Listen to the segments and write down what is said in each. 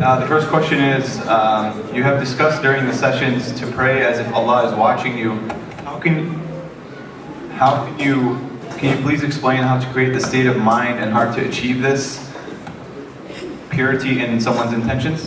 The first question is, you have discussed during the sessions to pray as if Allah is watching you. Can you please explain how to create the state of mind and heart to achieve this purity in someone's intentions?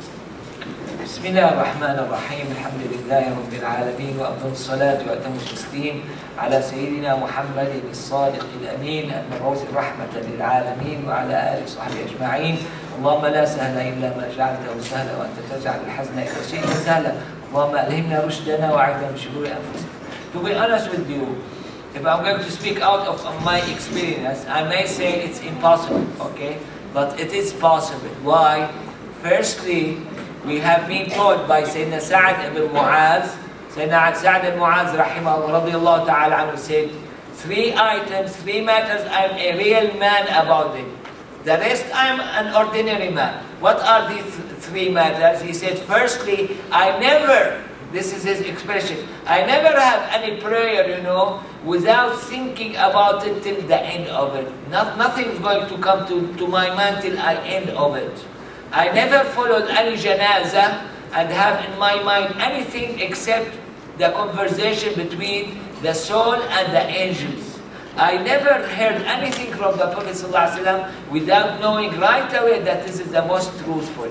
بسم الله الرحمن الرحيم الحمد لله رب العالمين وأفضل الصلاة وأتم التسليم على سيدنا محمد الصادق الأمين المبعوث رحمة للعالمين وعلى آله وصحبه أجمعين. اللهم لا سهل إلا ما جعلته سهلا وأنت تجعل الحزن إذا شئت سهلا. اللهم ألهمنا رشدنا وأعذنا من شرور أنفسنا. To be honest with you, if I'm going to speak out of my experience, I may say it's impossible, okay? But it is possible. Why? Firstly, we have been taught by Sayyidina Sa'ad ibn Mu'az. Sayyidina Sa'ad ibn Mu'az radiyallahu ta'ala anhu said, 3 items, 3 matters, I'm a real man about them. The rest I'm an ordinary man. What are these 3 matters? He said, firstly, I never, this is his expression, I never have any prayer, without thinking about it till the end of it. Nothing is going to come to my mind till I end of it. I never followed any janazah and have in my mind anything except the conversation between the soul and the angels. I never heard anything from the Prophet ﷺ without knowing right away that this is the most truthful.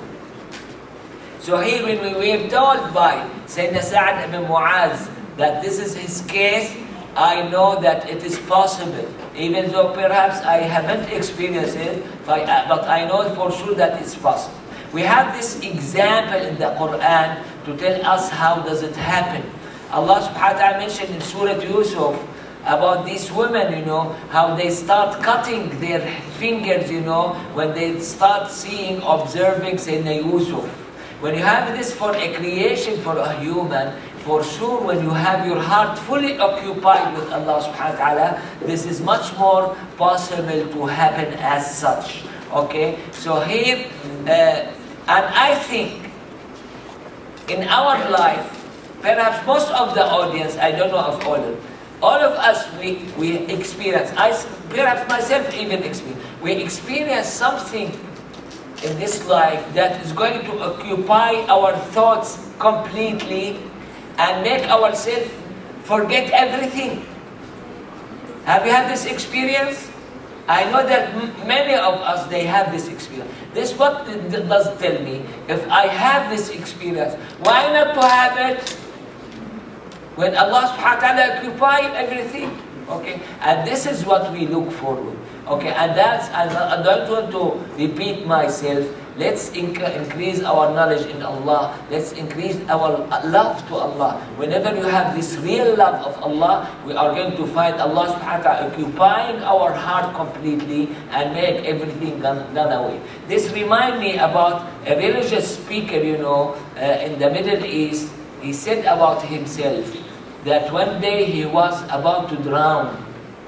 So here when we were told by Sayyidina Sa'ad ibn Mu'az that this is his case, I know that it is possible, even though perhaps I haven't experienced it, but I know for sure that it's possible. We have this example in the Quran to tell us how does it happen. Allah subhanahu wa ta'ala mentioned in Surah Yusuf about these women, how they start cutting their fingers, when they start seeing, observing Sayyidina Yusuf. When you have this for a creation, for a human, for sure when you have your heart fully occupied with Allah subhanahu wa ta'ala, this is much more possible to happen as such. Okay? So here, and I think in our life, perhaps most of the audience, I don't know of all of us, we experience, perhaps myself even experience, we experience something in this life that is going to occupy our thoughts completely and make ourselves forget everything. Have you had this experience? I know that many of us, they have this experience. This what does tell me, if I have this experience, why not to have it when Allah subhanahu wa ta'ala occupy everything? Okay, and this is what we look forward. Okay, and that's, I don't want to repeat myself. Let's increase our knowledge in Allah. Let's increase our love to Allah. Whenever you have this real love of Allah, we are going to find Allah subhanahu wa ta'ala occupying our heart completely and make everything gone away. This reminds me about a religious speaker, in the Middle East. He said about himself that one day he was about to drown.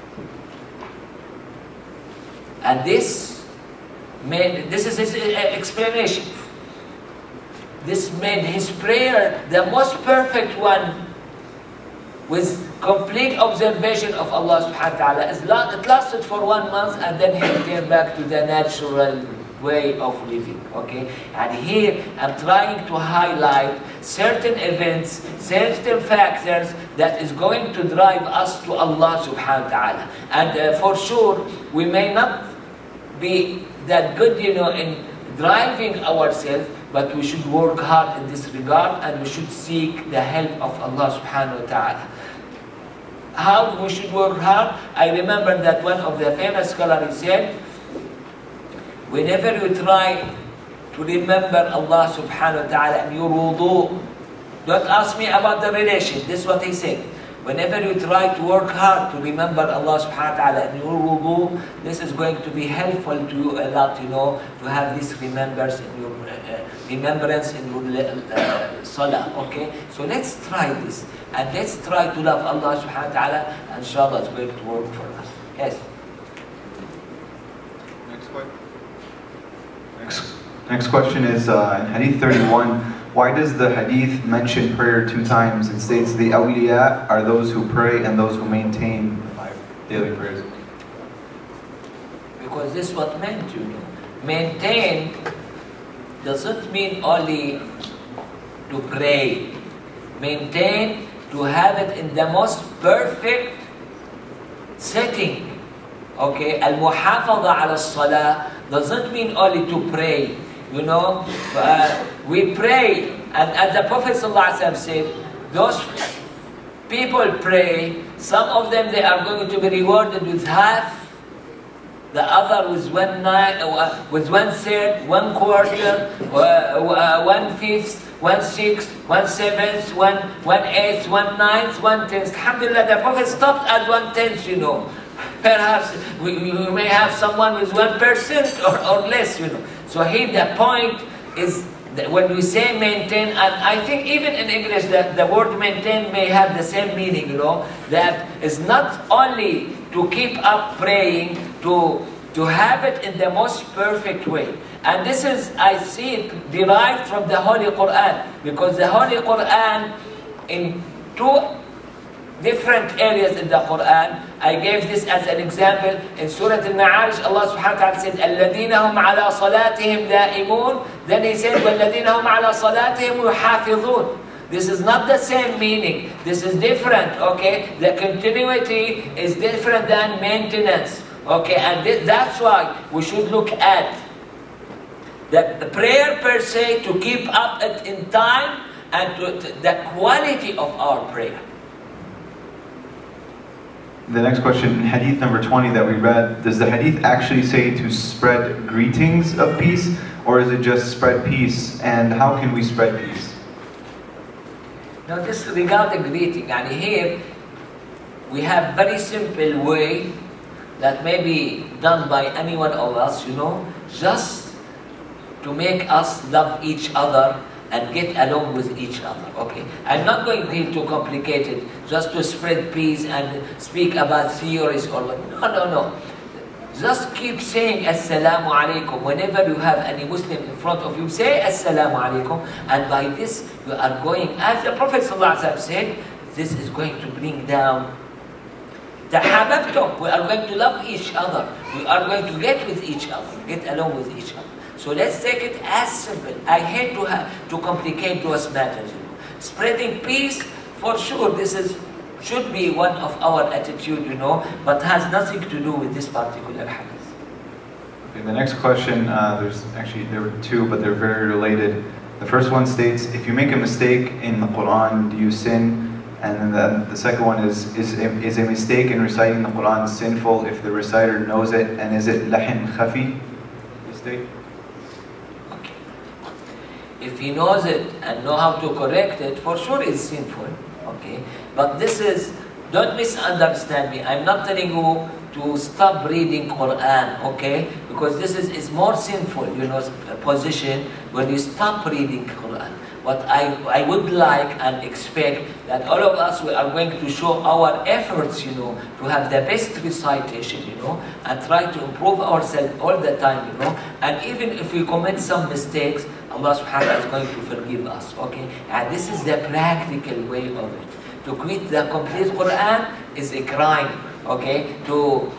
And this is his explanation. This made his prayer the most perfect one, with complete observation of Allah subhanahu wa ta'ala. It lasted for 1 month and then he came back to the natural way of living. Okay? And here I'm trying to highlight certain events, certain factors that is going to drive us to Allah subhanahu wa ta'ala. And for sure, we may not be that good, in driving ourselves, but we should work hard in this regard and we should seek the help of Allah subhanahu wa ta'ala. How we should work hard? I remember that one of the famous scholars said, whenever you try to remember Allah subhanahu wa ta'ala in your wudu, don't ask me about the relation, this is what he said. Whenever you try to work hard to remember Allah subhanahu wa ta'ala in your wudu, this is going to be helpful to you a lot, to have this remembrance in your salah, okay? So let's try this, and let's try to love Allah subhanahu wa ta'ala, and inshallah it's going to work for us. Yes? Next question is, in Hadith 31, why does the hadith mention prayer 2 times and states the awliya are those who pray and those who maintain 5 daily prayers? Because this is what meant, maintain doesn't mean only to pray. Maintain, to have it in the most perfect setting. Okay, al-muhafaza ala salah doesn't mean only to pray. You know, we pray, and as the Prophet ﷺ said, those people pray, some of them they are going to be rewarded with half, the other with 1/9, with 1/3, 1/4, 1/5, 1/6, 1/7, 1/8, 1/9, 1/10. Alhamdulillah, the Prophet stopped at 1/10, you know. Perhaps we may have someone with 1% or less, you know. So here the point is that when we say maintain, and I think even in English the word maintain may have the same meaning, you know, that is not only to keep up praying, to have it in the most perfect way. And this is, I see it derived from the Holy Quran, because the Holy Quran in two different areas in the Quran, I gave this as an example in Surah Al-Ma'arij. Allah subhanahu wa ta'ala said, الَّذِينَ هُمْ عَلَى صَلَاتِهِمْ دَائِمُونَ. Then he said, وَالَّذِينَ هُمْ عَلَى صَلَاتِهِمْ يُحَافِظُونَ. This is not the same meaning. This is different, okay? The continuity is different than maintenance, okay? And that's why we should look at the prayer per se, to keep up it in time, and the quality of our prayer. The next question, in hadith number 20 that we read, does the hadith actually say to spread greetings of peace, or is it just spread peace? And how can we spread peace? Now this regarding greeting, and here we have very simple way that may be done by any one of us, you know, just to make us love each other and get along with each other, okay? I'm not going here to complicate it, just to spread peace and speak about theories or no. Just keep saying Assalamu alaikum. Whenever you have any Muslim in front of you, say Assalamu alaikum, and by this you are going, as the Prophet ﷺ said, this is going to bring down tahabbtum. We are going to love each other. We are going to get with each other, get along with each other. So let's take it as simple. I hate to complicate those matters. You know. Spreading peace, for sure, should be one of our attitude, you know, but has nothing to do with this particular hadith. Okay, the next question, there were two, but they're very related. The first one states, if you make a mistake in the Quran, do you sin? And then the second one is a mistake in reciting the Quran sinful if the reciter knows it, and is it lahin khafi mistake? If he knows it and know how to correct it, for sure it's sinful, okay? But this is, don't misunderstand me. I'm not telling you to stop reading Quran, okay? Because this is more sinful, you know, position when you stop reading Quran. What I would like and expect that all of us, we are going to show our efforts, you know, to have the best recitation, you know, and try to improve ourselves all the time, you know. And even if we commit some mistakes, Allah subhanahu wa ta'ala is going to forgive us, okay? And this is the practical way of it. To quit the complete Quran is a crime, okay? To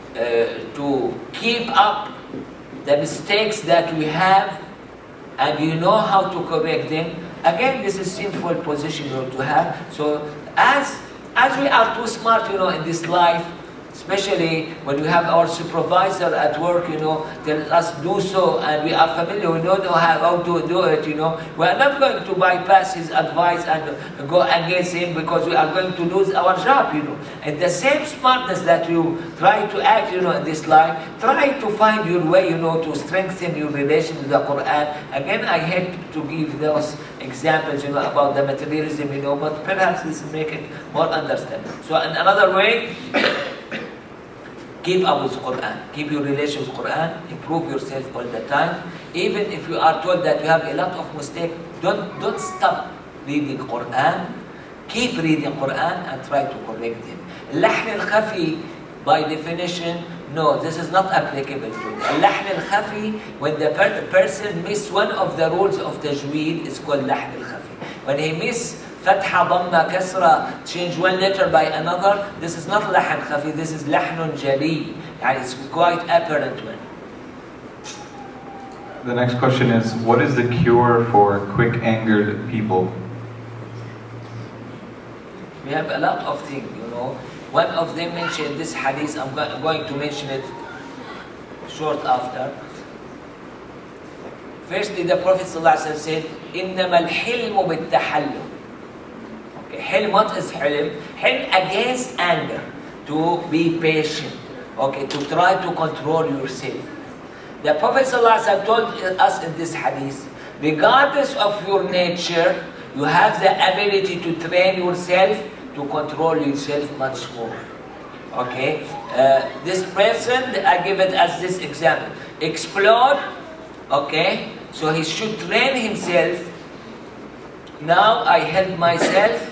keep up the mistakes that we have, and you know how to correct them, again, this is sinful position to have. So as we are too smart, you know, in this life, especially when we have our supervisor at work, you know, tell us do so, and we are familiar, we know how to do it, you know. We are not going to bypass his advice and go against him because we are going to lose our job, you know. And the same smartness that you try to act, you know, in this life, try to find your way, you know, to strengthen your relation with the Quran. Again, I hate to give those examples, you know, about the materialism, you know, but perhaps this will make it more understandable. So in another way, keep up with Quran, keep your relation with Quran, improve yourself all the time. Even if you are told that you have a lot of mistakes, don't stop reading Quran. Keep reading Quran and try to correct them. Lahn al-khafi, by definition, no, this is not applicable to them. Lahn al-khafi, when the person misses one of the rules of tajweed, is called lahn al-khafi. When he misses Fatha, Dhamma, Kasra, change one letter by another, this is not lahan khafi, this is lahnun jali, and it's quite apparent one. The next question is, what is the cure for quick-angered people? We have a lot of things, you know. One of them mentioned this hadith, I'm going to mention it short after. Firstly, the Prophet ﷺ said, إِنَّمَا الْحِلْمُ بِالتَّحَلُّمِ. Okay, hilm, what is hilm? Hilm against anger, to be patient, okay, to try to control yourself. The Prophet ﷺ told us in this hadith, regardless of your nature, you have the ability to train yourself to control yourself much more. Okay, this person, I give it as this example, explode, okay, so he should train himself. Now I held myself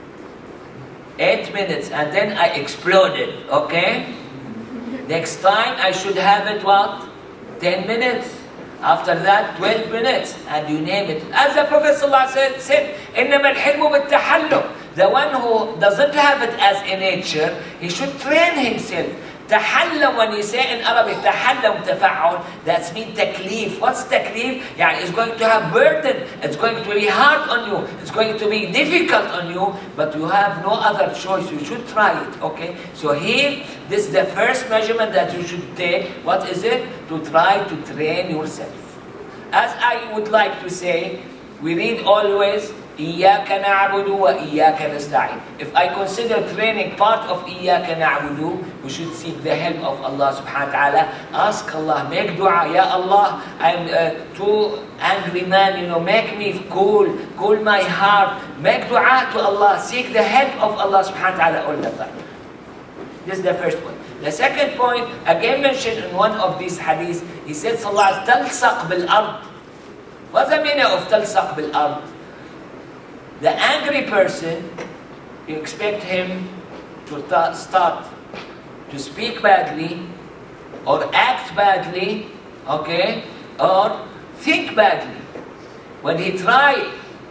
8 minutes and then I exploded, okay? Next time I should have it what? 10 minutes. After that, 12 minutes, and you name it. As the Prophet ﷺ said, إِنَّمَا الْحِلْمُ بِالتَّحَلُّمِ. The one who doesn't have it as a nature, he should train himself. تحلم, when you say in Arabic, تحلم تفعل, that means taklif. What's taklif? Yeah, it's going to have burden, it's going to be hard on you, it's going to be difficult on you, but you have no other choice, you should try it, okay? So here, this is the first measurement that you should take. What is it? To try to train yourself. As I would like to say, we read always, إِيَّاكَ نَعْبُدُ وَإِيَّاكَ نَسْتَعِينُ. If I consider training part of إِيَّاكَ نَعْبُدُ, we should seek the help of Allah subhanahu wa ta'ala. Ask Allah, make dua, Ya Allah, I'm too angry man, you know, make me cool my heart. Make dua to Allah, seek the help of Allah subhanahu wa ta'ala all the time. This is the first point. The second point, again mentioned in one of these hadiths, he said, Sallallahu تَلْصَقْ بِالْأَرْضِ. What's the meaning of تَلْصَقْ بِالْأَرْضِ? The angry person, you expect him to start to speak badly, or act badly, okay, or think badly. When he tries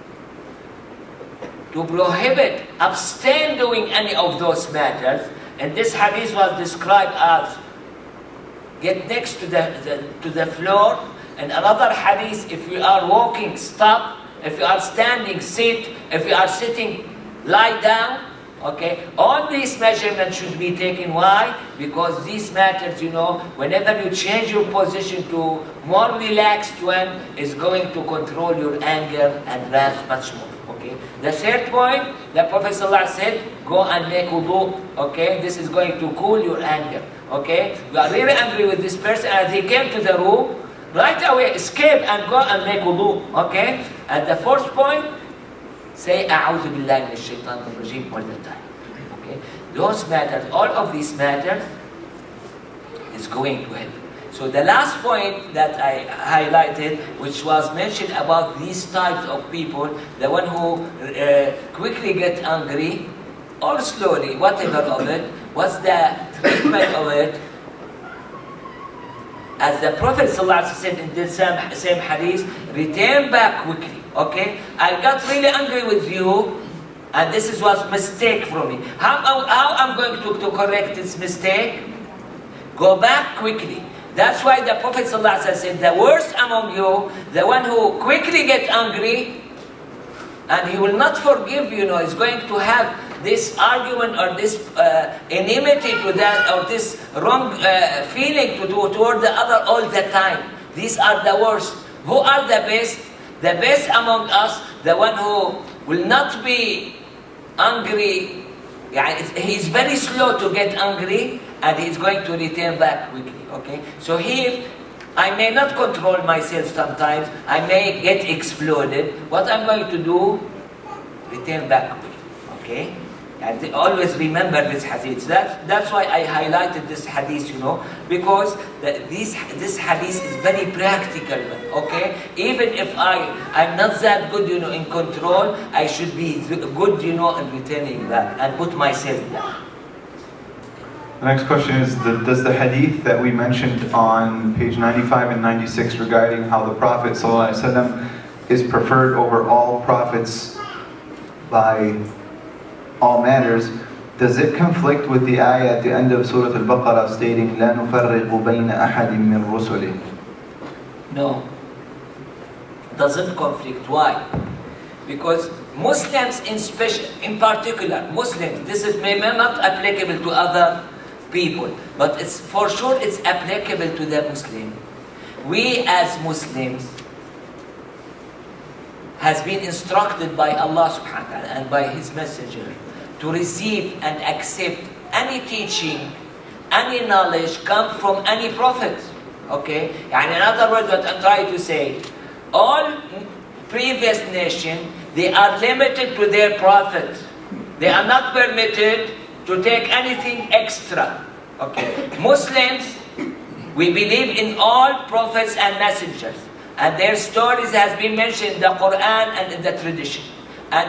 to prohibit, abstain doing any of those matters, and this hadith was described as get next to the floor, and another hadith, if you are walking, stop. If you are standing, sit. If you are sitting, lie down. Okay? All these measurements should be taken. Why? Because these matters, you know, whenever you change your position to more relaxed one, is going to control your anger and wrath much more. Okay? The third point, the Prophet ﷺ said, go and make wudu. Okay? This is going to cool your anger. Okay? You are really angry with this person, and he came to the room. Right away, escape and go and make wudu, okay? And the fourth point, say, أعوذ بالله من الشيطان الرجيم all the time, okay? Those matters, all of these matters is going to help. So the last point that I highlighted, which was mentioned about these types of people, the one who quickly get angry, or slowly, whatever of it, what's the treatment of it? As the Prophet ﷺ said in the same hadith, return back quickly, okay? I got really angry with you, and this was a mistake from me. How I'm going to correct this mistake? Go back quickly. That's why the Prophet ﷺ said, the worst among you, the one who quickly gets angry, and he will not forgive, you know, is going to have this argument or this enmity to that, or this wrong feeling toward the other all the time. These are the worst. Who are the best? The best among us, the one who will not be angry. Yeah, he's very slow to get angry, and he's going to return back quickly. Okay, so here I may not control myself sometimes. I may get exploded. What I'm going to do? Return back quickly. Okay. And always remember this hadith. That's why I highlighted this hadith, you know, because this hadith is very practical, okay? Even if I'm not that good, you know, in control, I should be good, you know, in returning back and put myself down. The next question is, does the hadith that we mentioned on page 95 and 96 regarding how the Prophet ﷺ is preferred over all prophets by all matters, does it conflict with the ayah at the end of Surah Al-Baqarah stating, لا نفرق بين أحد من رسله? No. doesn't conflict. Why? Because Muslims in particular, Muslims, this is maybe not applicable to other people, but it's for sure it's applicable to the Muslim. We as Muslims has been instructed by Allah subhanahu wa ta'ala and by His Messenger to receive and accept any teaching, any knowledge come from any prophet. Okay? And in other words, what I'm trying to say, all previous nations, they are limited to their prophet. They are not permitted to take anything extra. Okay? Muslims, we believe in all prophets and messengers. And their stories has been mentioned in the Quran and in the tradition. And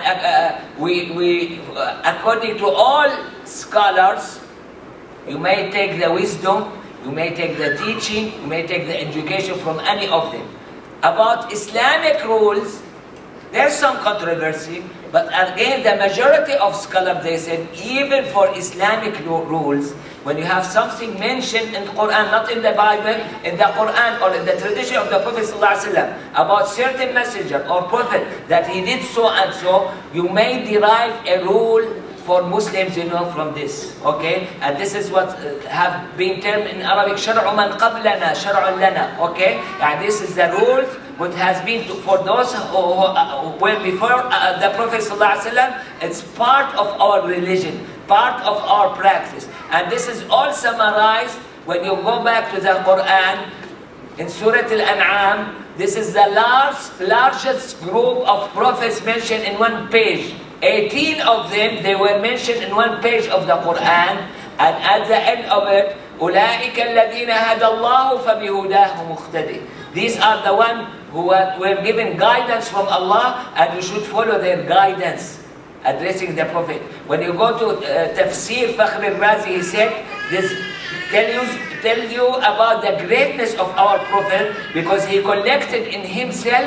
according to all scholars, you may take the wisdom, you may take the teaching, you may take the education from any of them. About Islamic rules, there's some controversy, but again, the majority of scholars, they said, even for Islamic rules, when you have something mentioned in the Quran, not in the Bible, in the Quran or in the tradition of the Prophet ﷺ, about certain messenger or prophet that he did so and so, you may derive a rule for Muslims, from this. Okay? And this is what have been termed in Arabic, شَرْعُ مَنْ قَبْلَنَا شَرْعٌ لَنَا. Okay? And this is the rule what has been for those who were before the Prophet ﷺ. It's part of our religion, part of our practice. And this is all summarized when you go back to the Quran in Surah Al-An'am. This is the largest group of prophets mentioned in one page. 18 of them, they were mentioned in one page of the Quran. And at the end of it, أُولَٰئِكَ الَّذِينَ هَدَى اللَّهُ فَبِهُدَاهُ مُقْتَدِي. These are the ones who were given guidance from Allah, and you should follow their guidance, addressing the Prophet. When you go to Tafsir Fakhr al-Razi, he said, this tell you about the greatness of our Prophet, because he collected in himself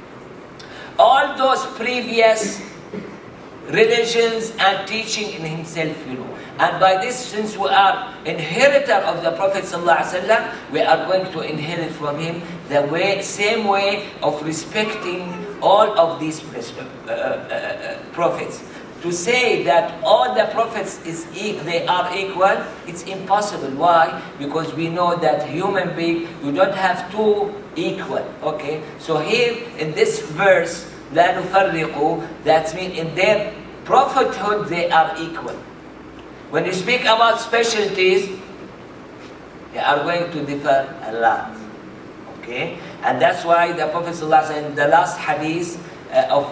all those previous religions and teaching in himself, And by this, since we are inheritor of the Prophet ﷺ, we are going to inherit from him the same way of respecting all of these prophets. To say that all the prophets they are equal, it's impossible. Why? Because we know that human being, you don't have two equal. Okay? So here in this verse, لا نفرق, that means in their prophethood they are equal. When you speak about specialties, they are going to differ a lot. Okay? And that's why the Prophet ﷺ, in the last hadith of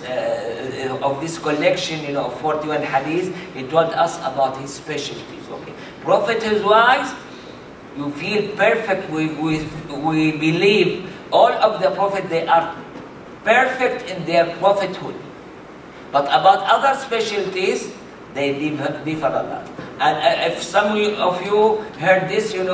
this collection, of 41 hadiths, he told us about his specialties. Okay? Prophethood-wise, you feel perfect. We believe all of the prophets, they are perfect in their prophethood. But about other specialties, they differ a lot. And if some of you heard this, in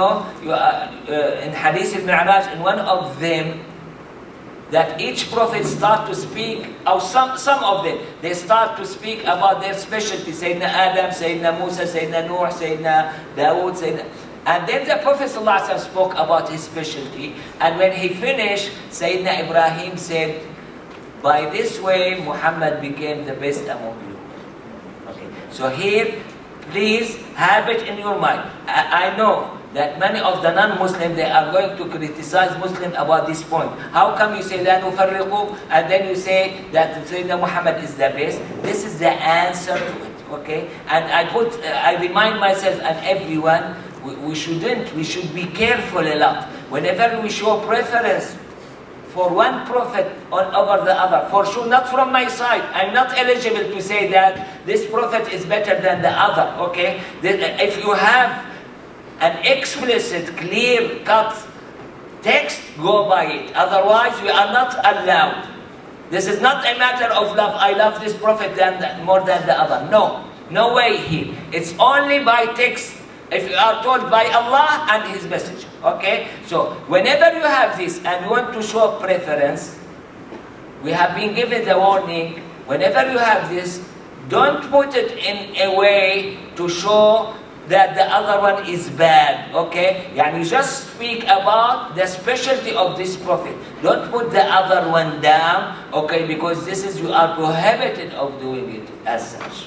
Hadith al-Mi'raj, in one of them, that each prophet start to speak, or some of them, they start to speak about their specialty. Sayyidina Adam, Sayyidina Musa, Sayyidina Nuh, Sayyidina Dawood, And then the Prophet ﷺ spoke about his specialty. And when he finished, Sayyidina Ibrahim said, by this way, Muhammad became the best among you. Okay. So here, please have it in your mind. I know that many of the non-Muslims, they are going to criticize Muslims about this point. How come you say that nufarriqu, and then you say that Sayyidina Muhammad is the best? This is the answer to it. Okay. And I remind myself and everyone, we should be careful a lot. Whenever we show preference for one prophet over the other, for sure, not from my side. I'm not eligible to say that this prophet is better than the other, okay? If you have an explicit, clear-cut text, go by it. Otherwise, we are not allowed. This is not a matter of love. I love this prophet more than the other. No, no way here. It's only by text. If you are told by Allah and His Messenger, okay? So, whenever you have this and you want to show preference, we have been given the warning, whenever you have this, don't put it in a way to show that the other one is bad, okay? And you just speak about the specialty of this prophet. Don't put the other one down, okay? Because this is, you are prohibited of doing it as such.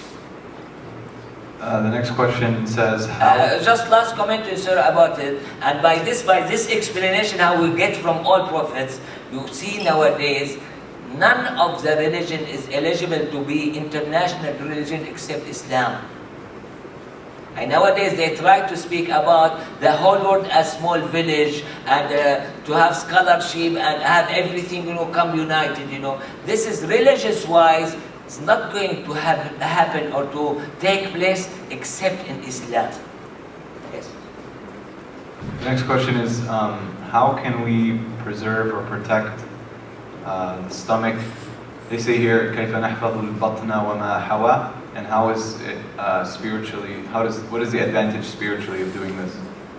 The next question says, just last comment, sir, about it. And by this explanation, how we get from all prophets, you see nowadays, none of the religion is eligible to be international religion except Islam. And nowadays they try to speak about the whole world as small village and to have scholarship and have everything, come united, This is religious-wise, it's not going to happen or to take place except in Islam. Yes. The next question is, how can we preserve or protect the stomach? They say here, كيف نحفظ البطن وما حوى, and how is it spiritually? What is the advantage spiritually of doing this?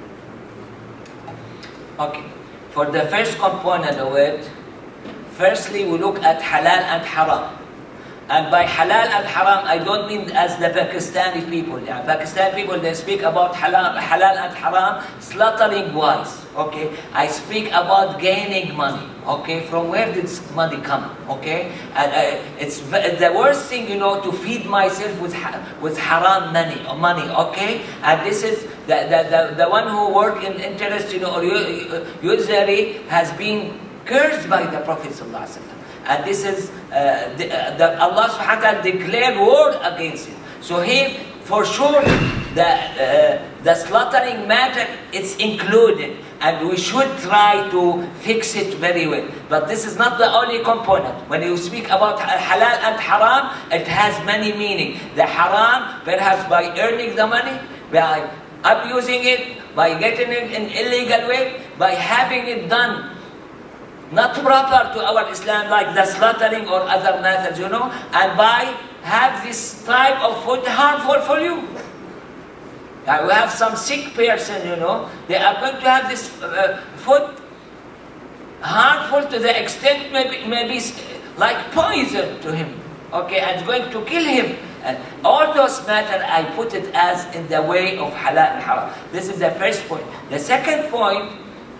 Okay, for the first component of it, firstly we look at halal and haram. And by halal and haram, I don't mean as the Pakistani people. Pakistani people, they speak about halal and haram slaughtering wise. Okay, I speak about gaining money. Okay, from where did money come? Okay, and it's the worst thing, to feed myself with haram money. Okay, and this is the one who work in interest, or usually has been cursed by the Prophet sallallahu alaihi wasallam. And this is Allah subhanahu wa ta'ala declared war against it. So here, for sure, the slaughtering matter is included, and we should try to fix it very well. But this is not the only component. When you speak about halal and haram, it has many meanings. The haram, perhaps by earning the money, by abusing it, by getting it in illegal way, by having it done not proper to our Islam, like the slaughtering or other methods, and by have this type of food harmful for you. We have some sick person, they are going to have this food harmful to the extent maybe like poison to him, okay, and it's going to kill him. And all those matters, I put it as in the way of halal and haram. This is the first point. The second point,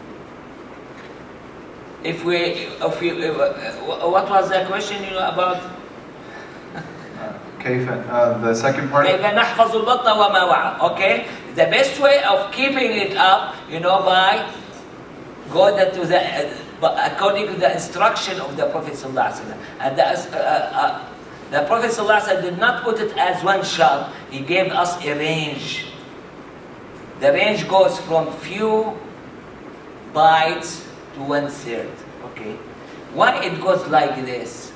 what was the question, about? The second part. كيف نحفظ البطن وما وعى. Okay, the best way of keeping it up, by according to the instruction of the Prophet sallallahu alaihi wasallam. And the Prophet sallallahu alaihi wasallam did not put it as one shot. He gave us a range. The range goes from few bites to 1/3. Okay, why it goes like this?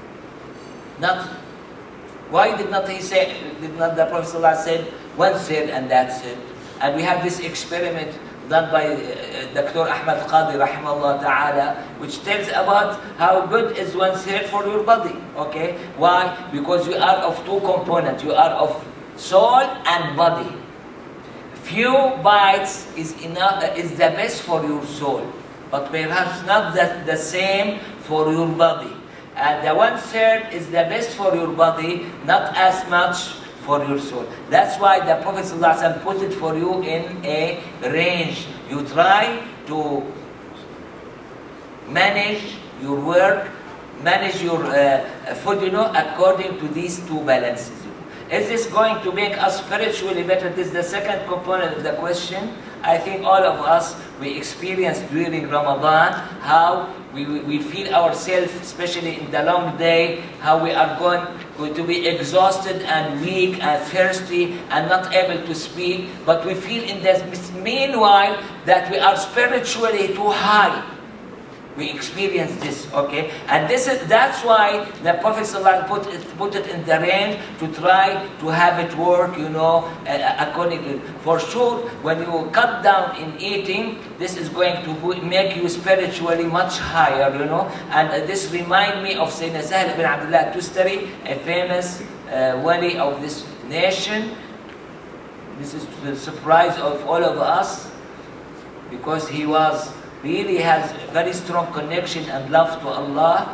Why did not he say? Did not the Prophet ﷺ said 1/3 and that's it? And we have this experiment done by Dr. Ahmad Qadi rahimahullah ta'ala, which tells about how good is 1/3 for your body. Okay, why? Because you are of two components. You are of soul and body. Few bites is enough. Is the best for your soul, but perhaps not the same for your body. And the 1/3 is the best for your body, not as much for your soul. That's why the Prophet ﷺ put it for you in a range. You try to manage your work, manage your food, according to these two balances. Is this going to make us spiritually better? This is the second component of the question. I think all of us, we experience during Ramadan how we feel ourselves, especially in the long day, how we are going to be exhausted and weak and thirsty and not able to speak. But we feel in this meanwhile that we are spiritually too high. We experience this, okay? And that's why the Prophet ﷺ put it in the range to try to have it work, according to it. For sure, when you cut down in eating, this is going to make you spiritually much higher, And this reminds me of Sayyidina Sahel ibn Abdullah Tustari, a famous wali of this nation. This is to the surprise of all of us, because he really has very strong connection and love to Allah.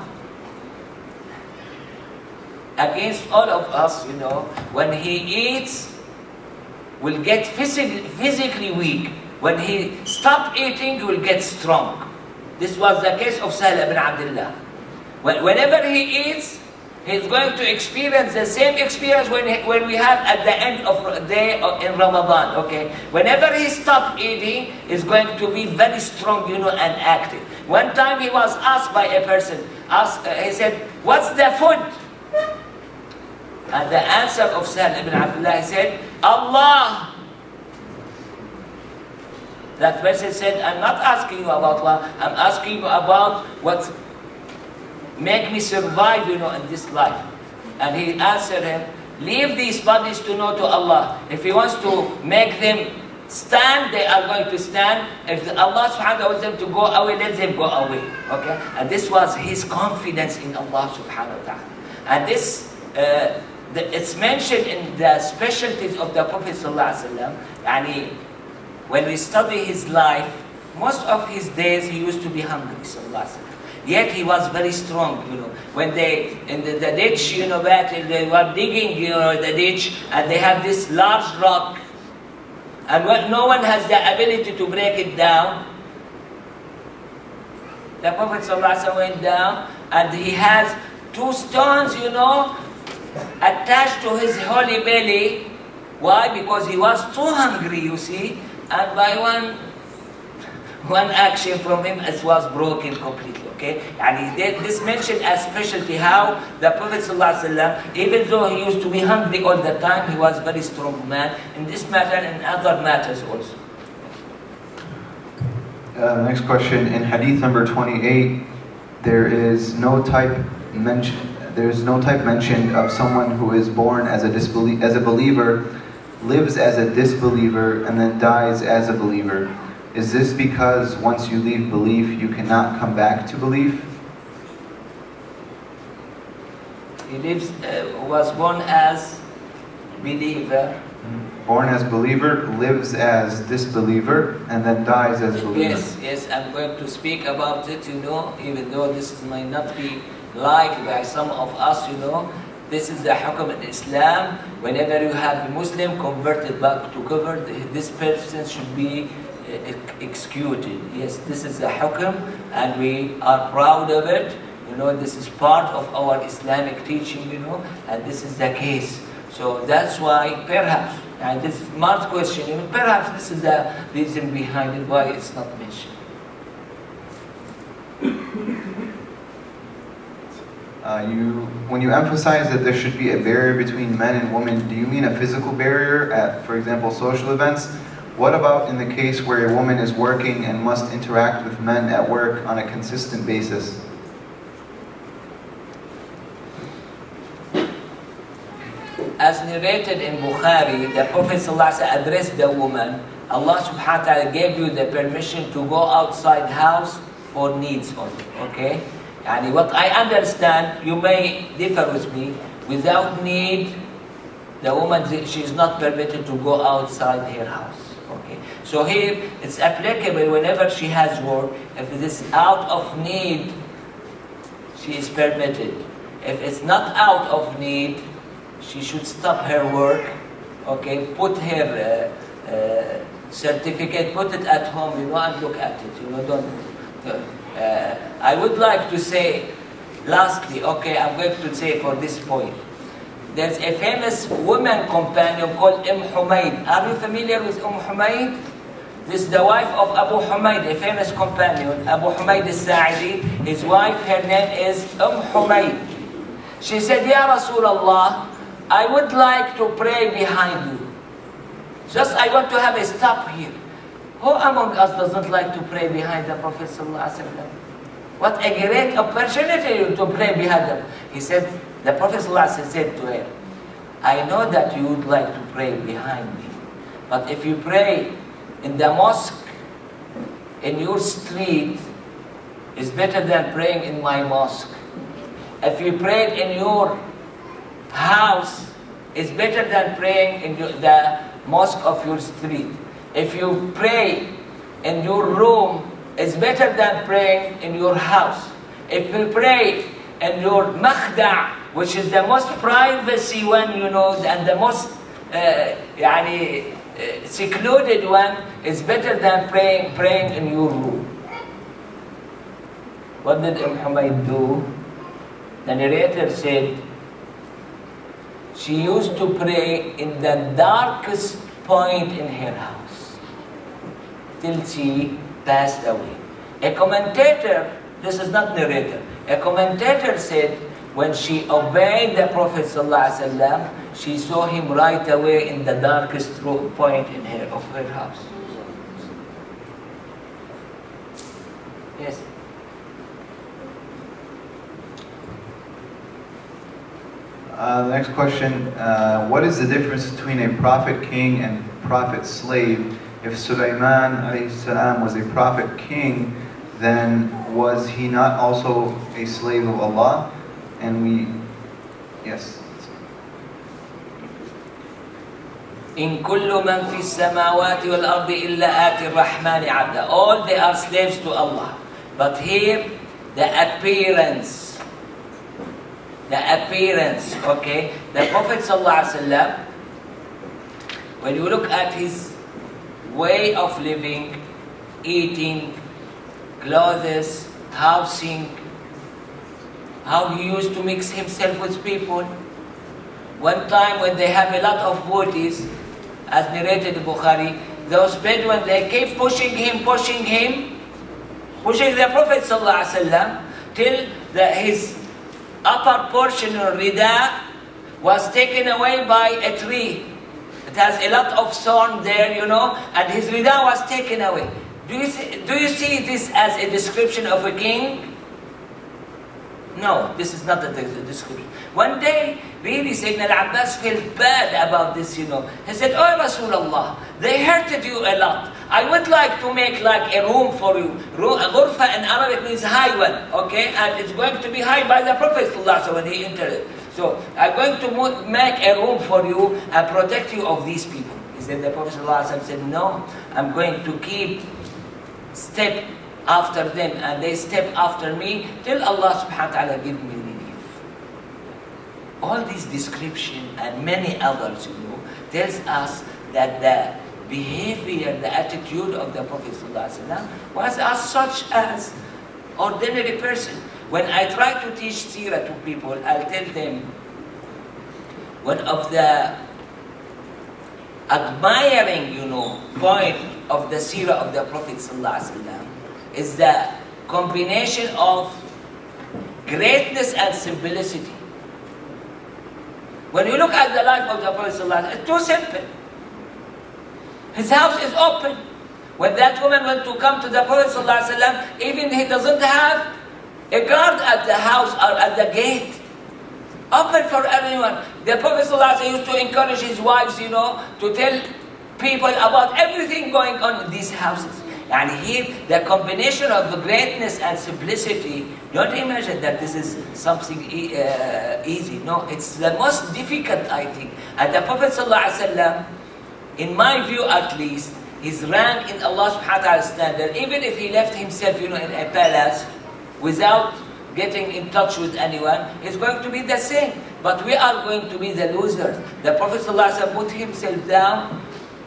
Against all of us, when he eats will get physically weak. When he stops eating, he will get strong. This was the case of Sahl ibn Abdullah. Whenever he eats, he's going to experience the same experience when we have at the end of the day in Ramadan. Okay, whenever he stops eating, he's going to be very strong, and active. One time he was asked by a person, he said, "What's the food?" And the answer of Sahl ibn Abdullah, he said, "Allah." That person said, "I'm not asking you about Allah, I'm asking you about what make me survive, in this life." And he answered him, "Leave these bodies to Allah. If He wants to make them stand, they are going to stand. If Allah subhanahu wa ta'ala wants them to go away, let them go away." Okay? And this was his confidence in Allah subhanahu wa ta'ala. And this, it's mentioned in the specialties of the Prophet sallallahu alaihi wasallam. When we study his life, most of his days he used to be hungry, sallallahu alaihi wasallam. Yet he was very strong, When they, in the ditch, battle, they were digging, the ditch, and they have this large rock, and when no one has the ability to break it down, the Prophet ﷺ went down, and he has 2 stones, attached to his holy belly. Why? Because he was too hungry, you see, and by one action from him, it was broken completely. Okay, and this mentioned as specialty how the Prophet ﷺ, even though he used to be hungry all the time, he was very strong man in this matter and other matters also. Next question. In Hadith number 28, there is no type mentioned of someone who is born as a believer, lives as a disbeliever, and then dies as a believer. Is this because once you leave belief, you cannot come back to belief? He was born as believer. Born as believer, lives as disbeliever, and then dies as believer. Yes, I'm going to speak about it, even though this might not be liked by some of us, This is the hukm in Islam. Whenever you have a Muslim converted back to cover, this person should be executed. Yes, this is the hukm, and we are proud of it. This is part of our Islamic teaching, and this is the case. So that's why perhaps, and this is Mark's question, perhaps this is the reason behind it, why it's not mentioned. When you emphasize that there should be a barrier between men and women, do you mean a physical barrier at, for example, social events? What about in the case where a woman is working and must interact with men at work on a consistent basis? As narrated in Bukhari, the Prophet ﷺ addressed the woman. Allah subhanahu wa ta'ala gave you the permission to go outside house for needs only. Okay? And what I understand, you may differ with me, without need, the woman, she is not permitted to go outside her house. Okay? So here, it's applicable whenever she has work. If it is out of need, she is permitted. If it's not out of need, she should stop her work, okay, put her certificate, put it at home, and look at it, I would like to say, lastly, okay, I'm going to say for this point, there's a famous woman companion called Humayd. Are you familiar with Humayd? This is the wife of Abu Humayd, a famous companion, Abu Humayd al-Sa'idi. His wife, her name is Humayd. She said, Ya Rasulullah, I would like to pray behind you. Just I want to have a stop here. Who among us doesn't like to pray behind the Prophet ﷺ? What a great opportunity to pray behind him. He said, the Prophet ﷺ said to her, I know that you would like to pray behind me, but if you pray in the mosque, in your street, is better than praying in my mosque. If you pray in your house, is better than praying in the mosque of your street. If you pray in your room, it's better than praying in your house. If you pray in your makhda', which is the most privacy one, and the most secluded one is better than praying in your room. What did Humayd do? The narrator said she used to pray in the darkest point in her house till she passed away. A commentator, this is not narrator, a commentator said when she obeyed the Prophet ﷺ, she saw him right away in the darkest point of her house. Yes. The next question, what is the difference between a prophet king and prophet slave? If Sulaiman alayhi salam was a prophet king, then was he not also a slave of Allah? And yes. In kullu man fi samawati wal ardi illa ati rahmani abda. All they are slaves to Allah. But here, the appearance, okay? The Prophet ﷺ, when you look at his way of living, eating, clothes, housing, how he used to mix himself with people. One time when they have a lot of booties, as narrated in Bukhari, those Bedouins, they keep pushing the Prophet ﷺ till his upper portion or rida was taken away by a tree. It has a lot of thorn there, and his rida was taken away. Do you see this as a description of a king? No, this is not a description. One day, really, Sayyidina al-Abbas felt bad about this, He said, "Oh Rasulullah, they hurted you a lot. I would like to make like a room for you. Ghurfa in Arabic means high one, okay? And it's going to be high by the Prophet ﷺ when he entered it. So, I'm going to make a room for you and protect you of these people." He said, the Prophet ﷺ said, "No, I'm going to keep step after them, and they step after me till Allah subhanahu wa ta'ala give me relief." All these description and many others, tells us that the behavior, the attitude of the Prophet ﷺ was as such as ordinary person. When I try to teach seerah to people, I'll tell them one of the admiring, point of the seerah of the Prophet ﷺ is the combination of greatness and simplicity. When you look at the life of the Prophet ﷺ, it's too simple. His house is open. When that woman went to come to the Prophet ﷺ, even he doesn't have a guard at the house or at the gate. Open for everyone. The Prophet ﷺ used to encourage his wives, to tell people about everything going on in these houses. And here, the combination of the greatness and simplicity, don't imagine that this is something easy. No, it's the most difficult, I think. And the Prophet ﷺ, in my view at least, his rank in Allah subhanahu wa ta'ala's standard, even if he left himself, in a palace, without getting in touch with anyone, is going to be the same. But we are going to be the losers. The Prophet ﷺ put himself down,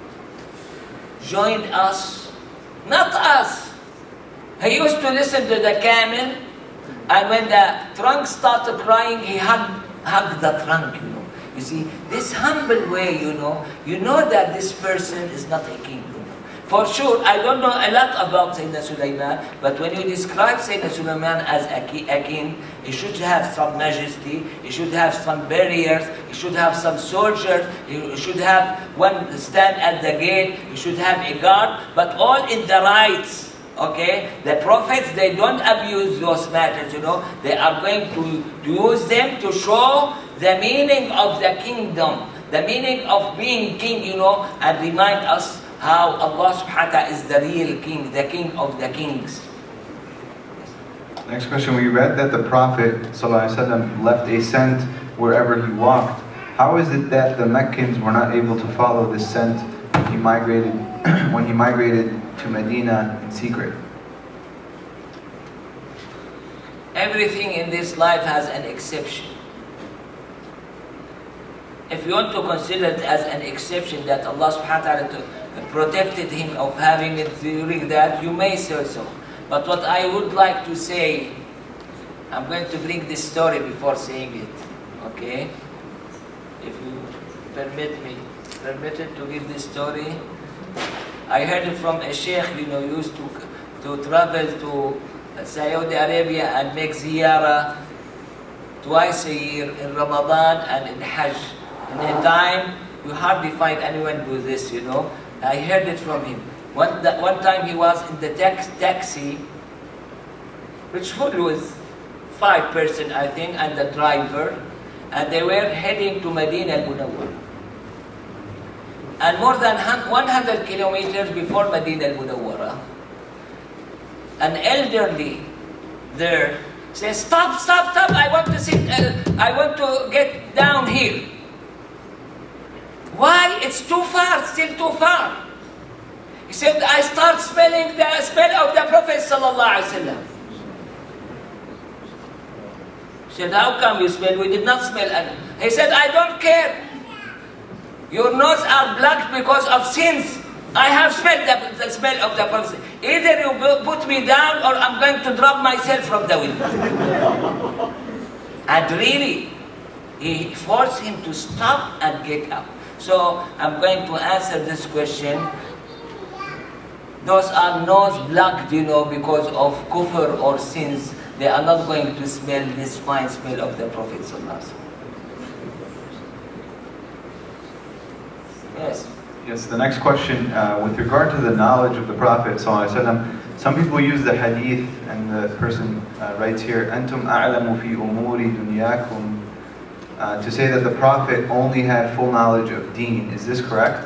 joined us, not us. He used to listen to the camel, and when the trunk started crying, he hugged the trunk, You see, this humble way, you know that this person is not a king. For sure, I don't know a lot about Sayyidina Sulaiman, but when you describe Sayyidina Sulaiman as a king, he should have some majesty, he should have some barriers, he should have some soldiers, he should have one stand at the gate, he should have a guard, but all in the rights. Okay? The prophets, they don't abuse those matters, They are going to use them to show the meaning of the kingdom, the meaning of being king, and remind us how Allah subhanahu wa ta'ala is the real king, the king of the kings. Next question, we read that the Prophet ﷺ left a scent wherever he walked. How is it that the Meccans were not able to follow this scent when he migrated to Medina in secret? Everything in this life has an exception. if you want to consider it as an exception that Allah subhanahu wa ta'ala protected him of having it during that, you may say so. But what I would like to say, I'm going to bring this story before saying it, okay? If you permitted to give this story. I heard it from a sheikh, used to travel to Saudi Arabia and make ziyarah twice a year in Ramadan and in Hajj. In a time, you hardly find anyone do this, I heard it from him. One time he was in the taxi, which full with 5 persons, I think, and the driver, and they were heading to Medina al-Munawwar. And more than 100 kilometers before Medina al-Munawwara, an elderly there says, stop, stop, stop, I want to sit, I want to get down here. Why? It's too far, still too far. He said, I start smelling the smell of the Prophet sallallahu alaihi wasallam. He said, how come you smell? We did not smell any. He said, I don't care. Your nose are black because of sins. I have smelled the smell of the Prophet. Either you put me down or I'm going to drop myself from the window. And really, he forced him to stop and get up. So I'm going to answer this question. Those are nose black, because of kufr or sins. They are not going to smell this fine smell of the Prophet sallallahu alaihi wasallam. Yes. Yes, the next question, with regard to the knowledge of the Prophet ﷺ, some people use the hadith, and the person writes here, أَنْتُمْ أَعْلَمُ فِي أُمُورِ دُنْيَاكُمْ, to say that the Prophet only had full knowledge of deen. Is this correct?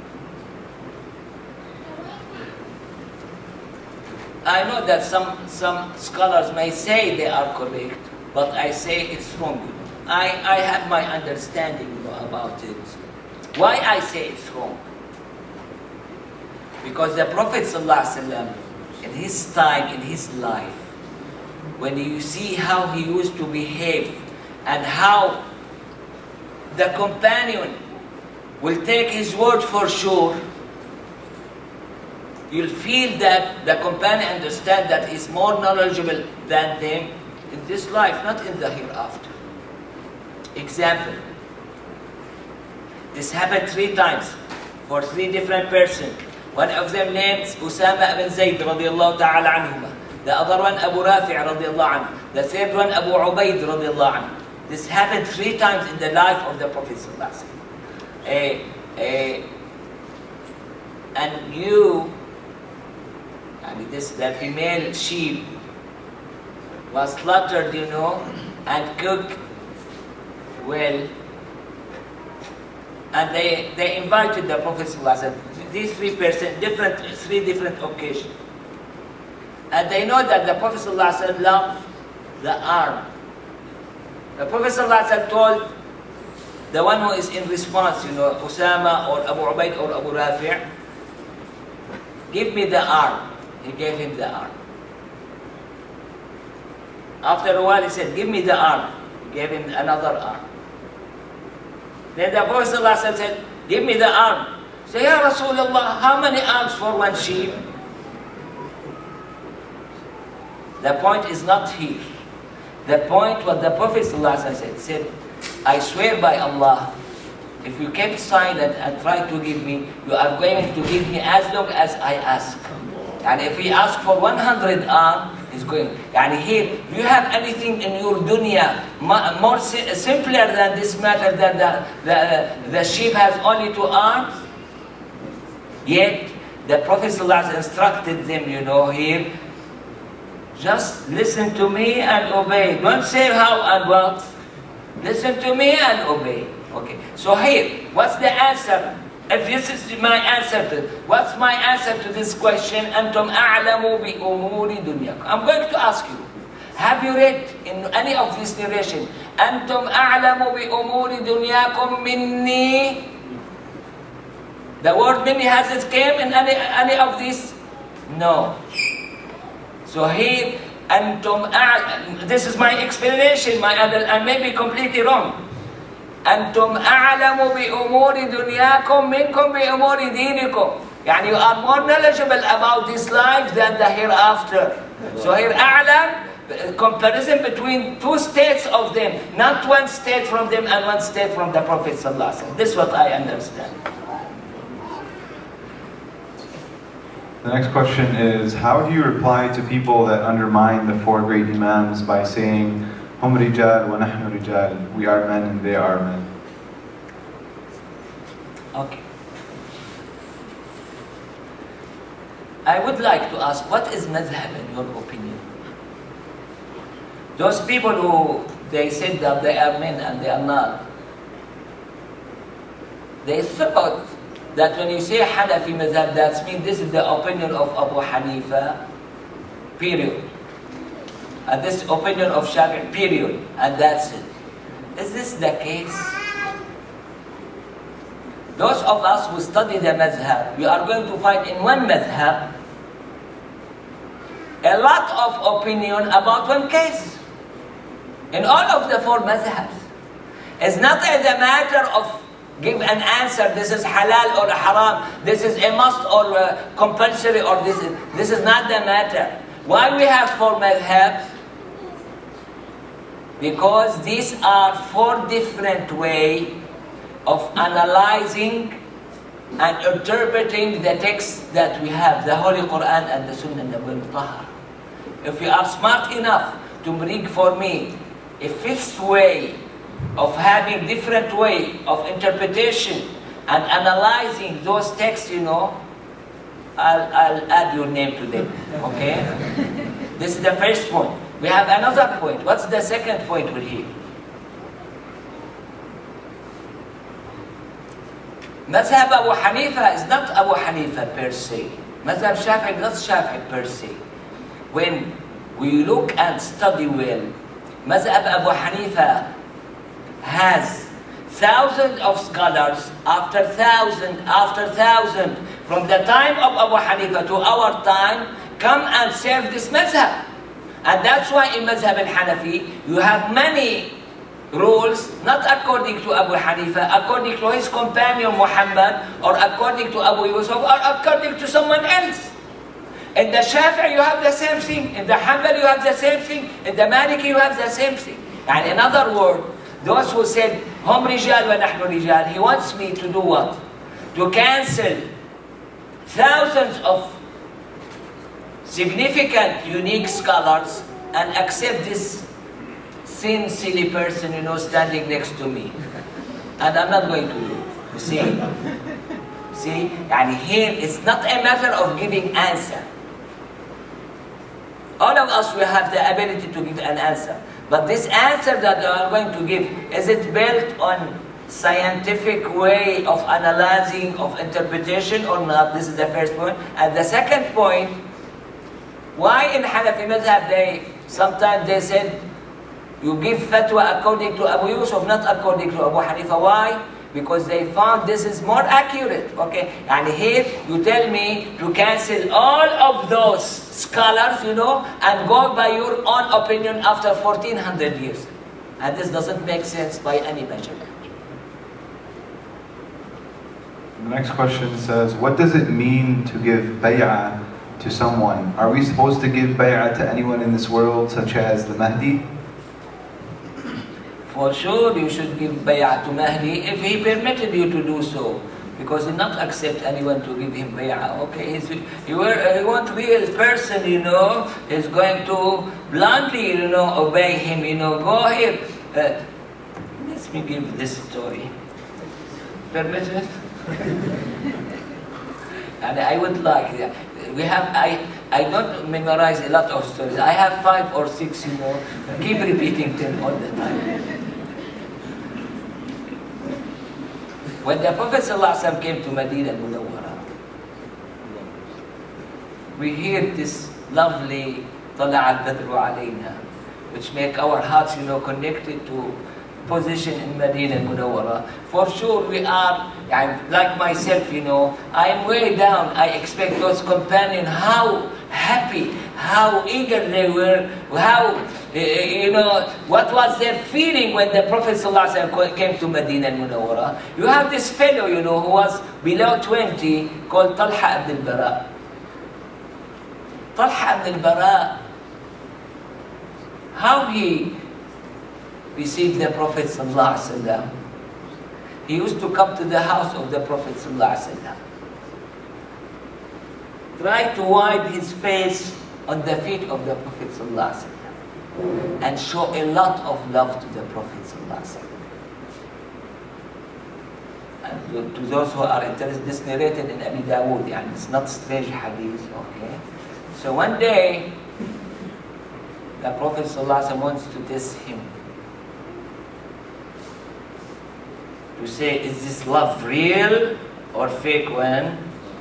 I know that some scholars may say they are correct, but I say it's wrong. I have my understanding about it. Why I say it's wrong? Because the Prophet ﷺ, in his time, in his life, when you see how he used to behave and how the companion will take his word for sure, you'll feel that the companion understands that he's more knowledgeable than them in this life, not in the hereafter. Example. This happened 3 times for 3 different persons. One of them named Usama ibn Zayd radiallahu ta'ala anhuma. The other one Abu Rafi' radiallahu anhu. The third one Abu Ubaid radiallahu anhu. This happened 3 times in the life of the Prophet sallallahu alaihi wasallam. And the female sheep was slaughtered, and cooked well. And they invited the Prophet ﷺ. These 3 persons, 3 different occasions. And they know that the Prophet ﷺ loved the arm. The Prophet ﷺ told the one who is in response, Usama or Abu Ubaid or Abu Rafi', give me the arm. He gave him the arm. After a while he said, give me the arm. He gave him another arm. Then the Prophet ﷺ said, give me the arm. Say, Ya Rasulullah, how many arms for one sheep? The point is not here. The point what the Prophet ﷺ said, I swear by Allah, if you kept silent and try to give me, you are going to give me as long as I ask. And if he asks for 100 arms, he's going. And here, do you have anything in your dunya more simpler than this matter that the sheep has only 2 arms? Yet, the Prophet ﷺ instructed them, here, just listen to me and obey. Don't say how and what. Listen to me and obey. Okay. So here, what's the answer? If this is my answer what's my answer to this question? أنتم أعلم بأمور دنياكم. I'm going to ask you, have you read in any of this narration, أنتم أعلم بأمور دنياكم مني? The word minni has it came in any of these? No. So here, أنتم أعلم, this is my explanation, I may be completely wrong. أنتم أعلم بأمور دنياكم منكم بأمور دينكم. يعني you are more knowledgeable about this life than the hereafter. So here أعلم, comparison between two states of them, not one state from them and one state from the Prophet sallallahu alaihi wasallam. This is what I understand. The next question is, how do you reply to people that undermine the four great Imams by saying, Hum rijal wa nahnu rijal, we are men and they are men? Okay. I would like to ask, what is madhab in your opinion? Those people who they said that they are men and they are not, they thought that when you say Hanafi madhab, that means this is the opinion of Abu Hanifa, period. And this opinion of Shafi'i, period. And that's it. Is this the case? Those of us who study the madhab, we are going to find in one madhab a lot of opinion about one case. In all of the four madhabs. It's not the matter of give an answer, this is halal or haram, this is a must or compulsory, or this is not the matter. Why we have four madhabs? Because these are four different ways of analyzing and interpreting the text that we have, the Holy Quran and the Sunnah Nabawi Tahar. If you are smart enough to bring for me a fifth way of having different way of interpretation and analyzing those texts, you know, I'll add your name to them, okay? This is the first point. We have another point. What's the second point with here? Mazhab Abu Hanifa is not Abu Hanifa per se. Mazhab Shafi'i is not Shafi'i per se. When we look and study well, Mazhab Abu Hanifa has thousands of scholars after thousand from the time of Abu Hanifa to our time come and serve this Mazhab. And that's why in Mazhab al-Hanafi you have many rules, not according to Abu Hanifa, according to his companion Muhammad, or according to Abu Yusuf, or according to someone else. In the Shafi'i you have the same thing, in the Hanbali you have the same thing, in the Maliki you have the same thing. And in other words, those who said, Hum rijal wa nahnu rijal, he wants me to do what? To cancel thousands of significant, unique scholars and accept this thin, silly person, you know, standing next to me. And I'm not going to do it. You see? See? And here, it's not a matter of giving answer. All of us will have the ability to give an answer. But this answer that I'm going to give, is it built on scientific way of analyzing, of interpretation or not? This is the first point. And the second point, why in Hanafi Madhab sometimes they said, you give fatwa according to Abu Yusuf, not according to Abu Hanifa. Why? Because they found this is more accurate, okay? And here you tell me to cancel all of those scholars, you know, and go by your own opinion after 1400 years. And this doesn't make sense by any measurement. The next question says, what does it mean to give bay'ah to someone? Are we supposed to give bay'ah to anyone in this world, such as the Mahdi? For sure you should give bay'ah to Mahdi if he permitted you to do so. Because he not accept anyone to give him bay'ah. Okay, he want to be a person, you know, is going to bluntly, you know, obey him, you know, go here. Let me give this story. Permitted? And I would like, I don't memorize a lot of stories. I have 5 or 6, you know, keep repeating them all the time. When the Prophet ﷺ came to Medina Munawwara, we hear this lovely طلع البدر علينا, which make our hearts, you know, connected to position in Medina Munawwara. For sure we are, like myself, you know, I am way down. I expect those companions, how happy, how eager they were, how You know, what was their feeling when the Prophet ﷺ came to Medina al-Munawwara? You have this fellow, you know, who was below 20, called Talha ibn al-Bara. Talha ibn al-Bara, how he received the Prophet ﷺ? He used to come to the house of the Prophet ﷺ, try to wipe his face on the feet of the Prophet ﷺ, and show a lot of love to the Prophet ﷺ. And to those who are interested, this narrated in Abi Dawood, and it's not strange hadith, okay? So one day, the Prophet ﷺ wants to test him, to say, is this love real or fake one?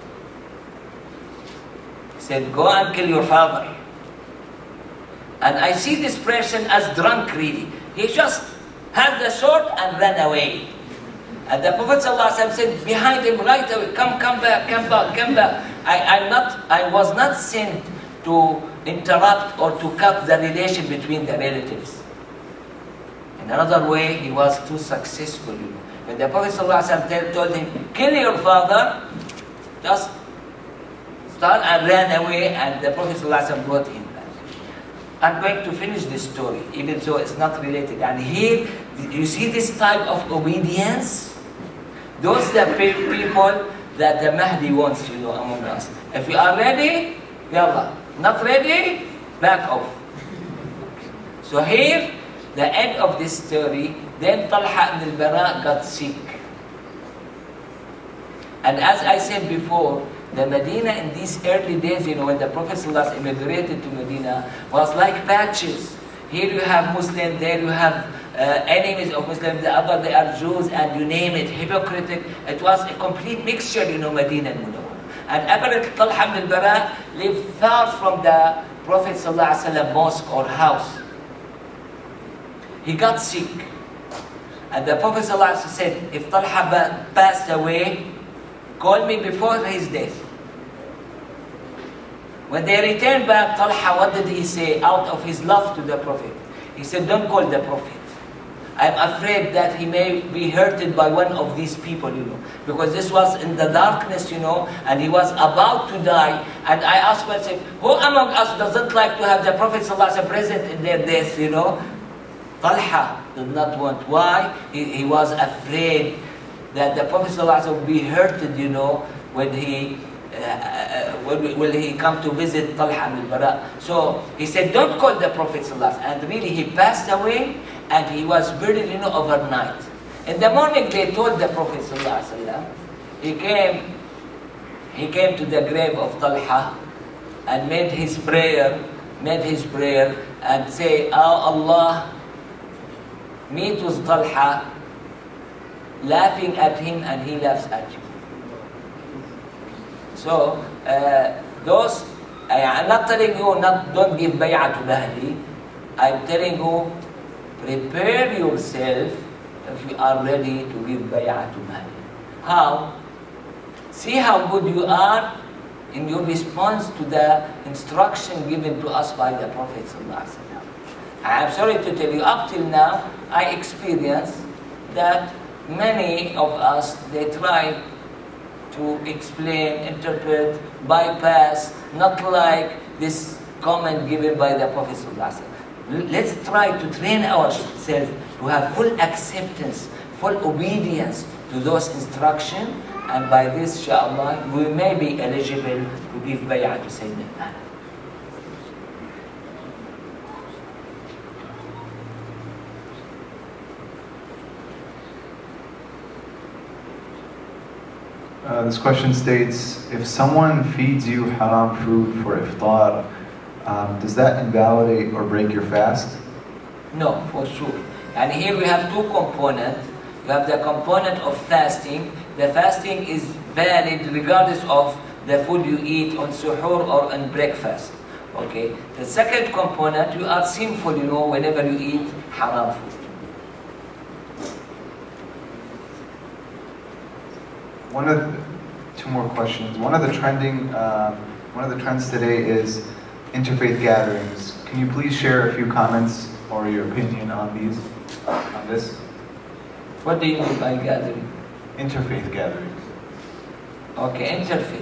He said, go and kill your father. And I see this person as drunk really. He just had the sword and ran away. And the Prophet ﷺ said behind him right away, come back. I was not sent to interrupt or to cut the relation between the relatives. In another way, he was too successful. When the Prophet ﷺ told him, kill your father, just start and ran away, and the Prophet ﷺ brought him back. I'm going to finish this story, even though it's not related. And here, you see this type of obedience? Those are the people that the Mahdi wants, you know, among us. If we are ready, yallah. Not ready, back off. So here, the end of this story, then Talha ibn al-Bara got sick. And as I said before, the Medina in these early days, you know, when the Prophet ﷺ immigrated to Medina, was like patches. Here you have Muslims, there you have enemies of Muslims, the other they are Jews, and you name it, hypocritic. It was a complete mixture, you know, Medina and Munawwar. And apparently Talha ibn al-Bara lived far from the Prophet ﷺ mosque or house. He got sick. And the Prophet ﷺ said, if Talha passed away, call me before his death. When they returned back, Talha, what did he say out of his love to the Prophet? He said, don't call the Prophet. I'm afraid that he may be hurted by one of these people, you know. Because this was in the darkness, you know, and he was about to die. And I asked myself, who among us doesn't like to have the Prophet ﷺ present in their death, you know? Talha did not want. Why? He was afraid that the Prophet ﷺ would be hurted, you know, when he come to visit Talha ibn al-Bara. So he said, don't call the Prophet ﷺ. And really he passed away, and he was buried, you know, overnight. In the morning they told the Prophet ﷺ, he came to the grave of Talha and made his prayer and say, oh Allah, meet with Talha, laughing at him and he laughs at you. So, I'm not telling you don't give bay'ah to Mahdi. I'm telling you, prepare yourself if you are ready to give bay'ah to Mahdi. How? See how good you are in your response to the instruction given to us by the Prophet ﷺ. I am sorry to tell you, up till now, I experienced that many of us, they try to explain, interpret, bypass, not like this comment given by the Prophet ﷺ. Let's try to train ourselves to have full acceptance, full obedience to those instructions, and by this, inshallah, we may be eligible to give bay'ah to Sayyidina Mahdi. This question states, if someone feeds you haram food for iftar, does that invalidate or break your fast? No, for sure. And here we have two components. You have the component of fasting. The fasting is valid regardless of the food you eat on suhoor or on breakfast. Okay. The second component, you are sinful, you know, whenever you eat haram food. Two more questions. One of the trends today is interfaith gatherings. Can you please share a few comments or your opinion on this? What do you mean by gathering? Interfaith gatherings. Okay, interfaith.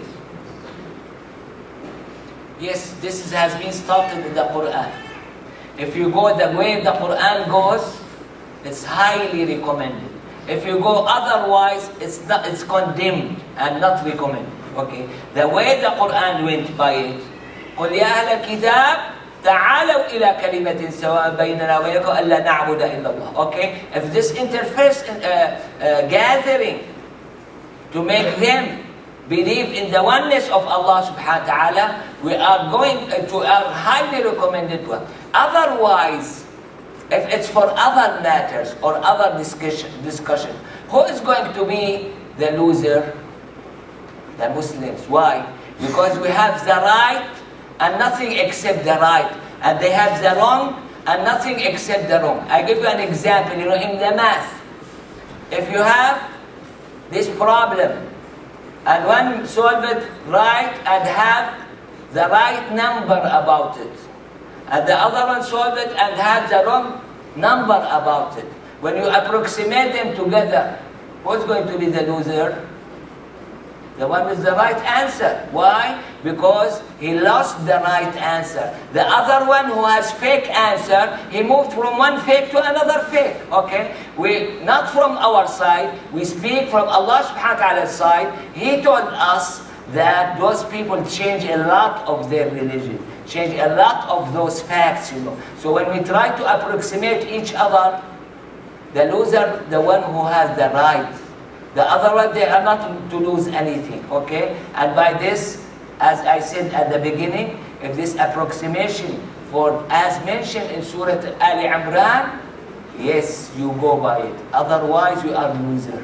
Yes, this has been started in the Quran. If you go the way the Quran goes, it's highly recommended. If you go otherwise, it's condemned and not recommended. Okay, the way the Quran went by it, قل يا أهل الكتاب تعالوا إلى كلمة سواء بيننا وبينكم ألا نعبد إلا الله. Okay, if this interface gathering to make them believe in the oneness of Allah subhanahu wa ta'ala, we are going to a highly recommended one. Otherwise, if it's for other matters or other discussion, who is going to be the loser? The Muslims. Why? Because we have the right and nothing except the right, and they have the wrong and nothing except the wrong. I give you an example. You know, in the math, if you have this problem and one solve it right and have the right number about it, and the other one solve it and have the wrong number about it, when you approximate them together, who's going to be the loser? The one with the right answer. Why? Because he lost the right answer. The other one who has fake answer, he moved from one fake to another fake. Okay? We not from our side, we speak from Allah subhanahu wa ta'ala's side. He told us that those people change a lot of their religion, change a lot of those facts, you know. So when we try to approximate each other, the loser, the one who has the right. The other one, they are not to lose anything, okay? And by this, as I said at the beginning, if this approximation for, as mentioned in Surah Ali Imran, yes, you go by it. Otherwise, you are loser.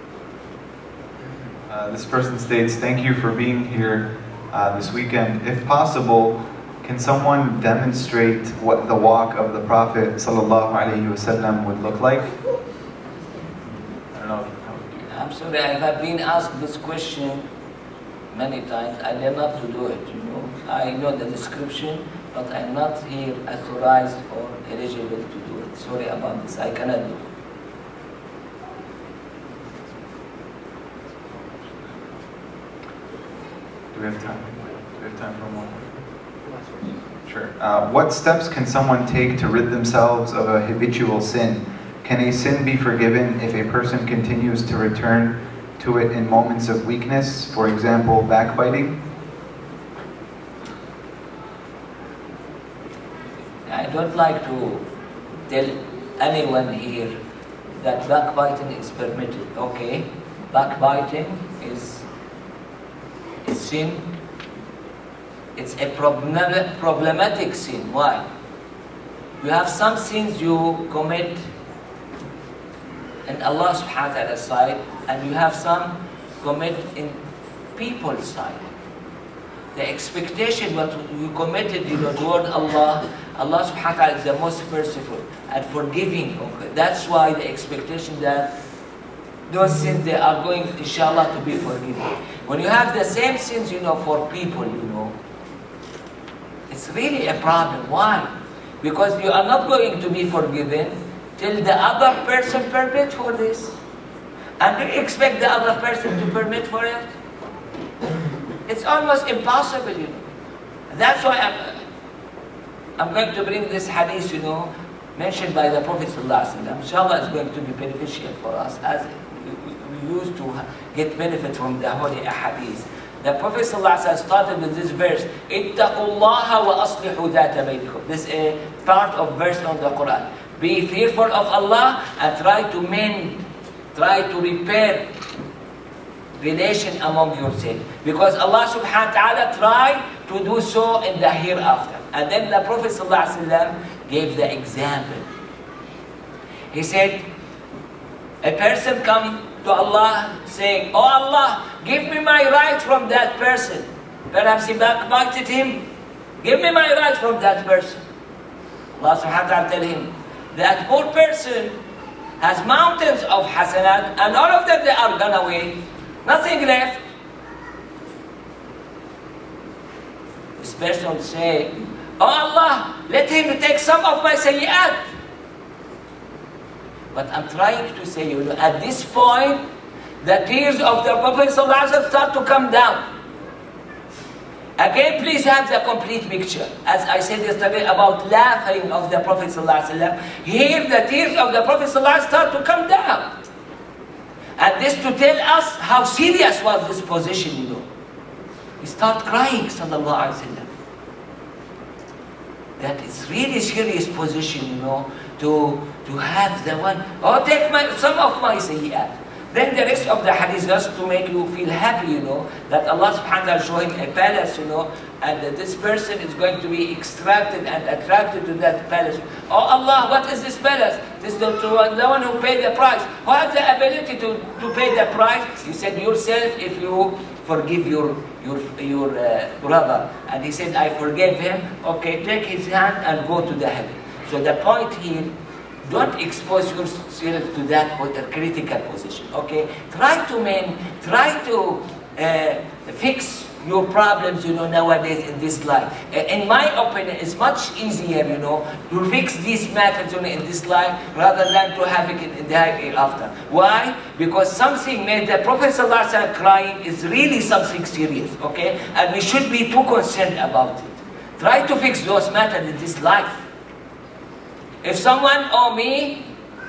This person states, thank you for being here this weekend. If possible, can someone demonstrate what the walk of the Prophet ﷺ would look like? I don't know. I'm sorry, I have been asked this question many times. I dare not to do it, you know. I know the description, but I'm not here authorized or eligible to do it. Sorry about this, I cannot do it. Do we have time? Do we have time for one? Sure. What steps can someone take to rid themselves of a habitual sin? Can a sin be forgiven if a person continues to return to it in moments of weakness, for example, backbiting? I don't like to tell anyone here that backbiting is permitted. Okay, backbiting is a sin. It's a problematic sin. Why? You have some sins you commit in Allah subhanahu wa ta'ala's side, and you have some commit in people's side. The expectation what you committed, you know, toward Allah, Allah subhanahu wa ta'ala is the most merciful and forgiving. Okay? That's why the expectation that those sins, they are going, inshallah, to be forgiven. When you have the same sins, you know, for people, you know, it's really a problem. Why? Because you are not going to be forgiven till the other person permit for this. And do you expect the other person to permit for it? It's almost impossible, you know. That's why I'm going to bring this hadith, you know, mentioned by the Prophet ﷺ. Inshallah, it's going to be beneficial for us as we used to get benefit from the holy hadith. The Prophet ﷺ started with this verse, اتَّقُوا اللَّهَ وَأَصْلِحُوا ذَاتَ بَيْنِكُمْ. This is a part of verse on the Quran. Be fearful of Allah and try to mend, try to repair relation among yourselves. Because Allah subhanahu wa ta'ala tried to do so in the hereafter. And then the Prophet ﷺ gave the example. He said, a person come to Allah saying, oh Allah, give me my right from that person. Perhaps he backbited him. Give me my right from that person. Allah subhanahu wa ta'ala tell him, that poor person has mountains of hasanat, and all of them they are gone away, nothing left. This person will say, oh Allah, let him take some of my sayyat. But I'm trying to say, you know, at this point, the tears of the Prophet ﷺ start to come down. Again, please have the complete picture. As I said yesterday about laughing of the Prophet ﷺ, here the tears of the Prophet ﷺ start to come down. And this to tell us how serious was this position, you know. He start crying, sallallahu alaihi wasallam. That it's really serious position, you know, to have the one, oh, take some of my sayyat. Then the rest of the hadith just to make you feel happy, you know, that Allah subhanahu wa ta'ala show him a palace, you know, and that this person is going to be extracted and attracted to that palace. Oh Allah, what is this palace? This is the one who paid the price. Who has the ability to pay the price? He said, yourself, if you forgive your brother. And he said, I forgave him. Okay, take his hand and go to the heaven. So the point here, don't expose yourself to that critical position. Okay, try to fix your problems, you know, nowadays in this life. In my opinion, it's much easier, you know, to fix these matters, you know, in this life rather than to have it in the hereafter. Why? Because something made the Prophet ﷺ crying is really something serious. Okay, and we should be too concerned about it. Try to fix those matters in this life. If someone owe me,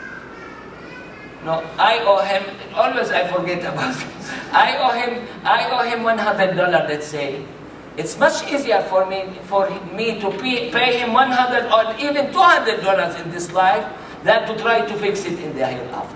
no, I owe him, always I forget about it. I owe him $100, let's say. It's much easier for me to pay him $100 or even $200 in this life than to try to fix it in the hereafter.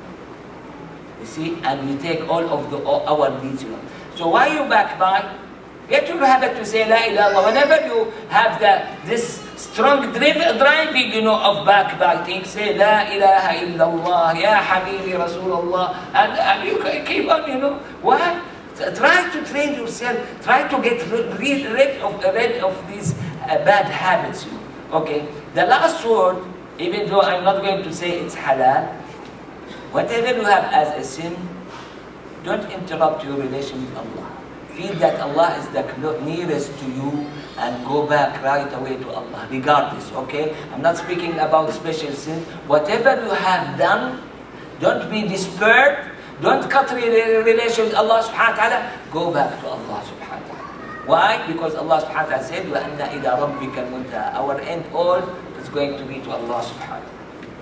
You see, and we take all of our needs, you know. So why you backbite? Get your habit to say La ilaha illallah. Whenever you have this strong driving, you know, of backbiting, say La ilaha illallah, Ya Habibi Rasulullah, and you keep on, you know. Why? Try to train yourself. Try to get rid of these bad habits. You know. Okay. The last word, even though I'm not going to say it's halal, whatever you have as a sin, don't interrupt your relation with Allah. Feel that Allah is the nearest to you and go back right away to Allah, regardless, okay? I'm not speaking about special sin. Whatever you have done, don't be despaired. Don't cut your relation with Allah subhanahu wa ta'ala. Go back to Allah subhanahu wa ta'ala. Why? Because Allah subhanahu wa ta'ala said, وَأَنَّ إِلَىٰ رَبِّكَ الْمُنْتَهَى. Our end all is going to be to Allah subhanahu wa ta'ala.